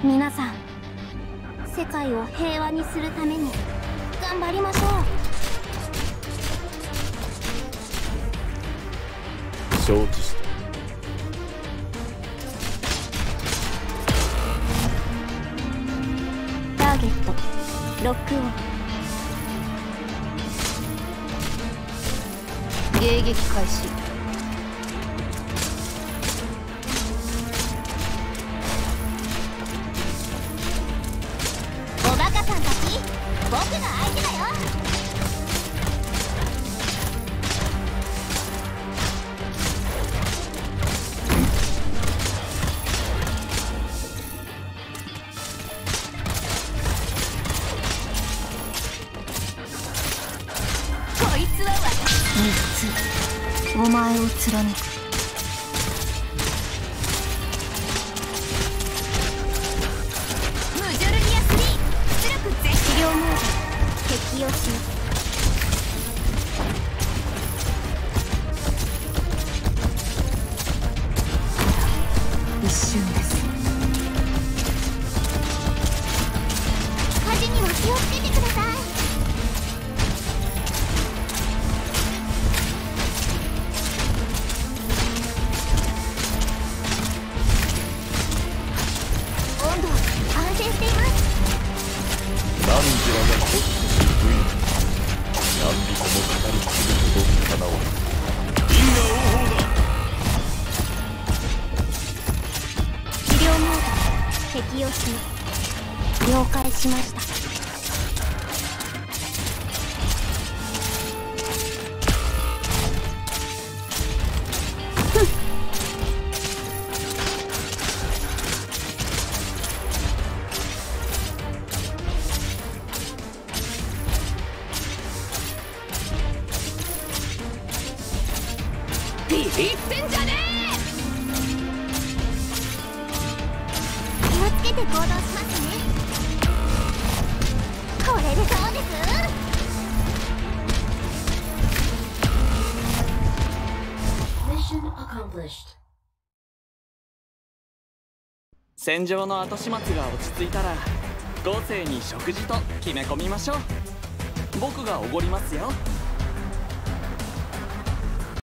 皆さん、世界を平和にするために頑張りましょう。 承知した。 ターゲットロックオン。 迎撃開始。 おバカさんたち、僕が相手だよ。こいつは私。3つ、お前を貫く。治療モード適用します。 一瞬です。 火事には気をつけてください。温度安定しています。 何時らがホッとする部位、何人も語り継ぐことかなわぬ。因果応報だ。 治療モード適用します。了解しました。 ビビってんじゃね気をつけて行動しますね。これでどうです？ 戦場の後始末が落ち着いたら豪勢に食事と決め込みましょう。僕がおごりますよ。